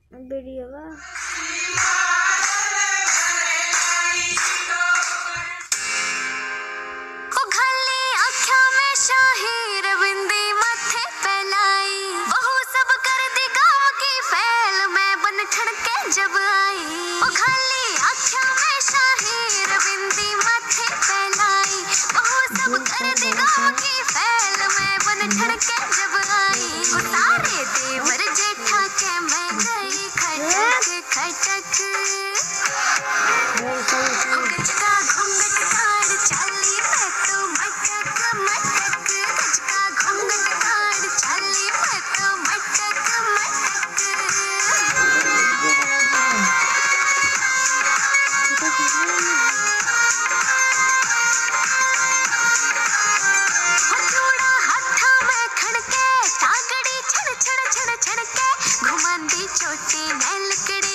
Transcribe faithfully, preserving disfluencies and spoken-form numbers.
Video का जब आई ओ खाली आँखों में शाही रविंदी माथे फैलाई, वो सब कर दे गाँव की फैल में बन ठड़के जब आई। वो सारे देवर जेठा के मैं गई खटक खटक, गज का घूंघट काढ़ चाली मैं तो मटक मटक, गज का घूंघट काढ़ चाली मैं तो मटक मटक। घुमांदी चोटी मैं लकड़ी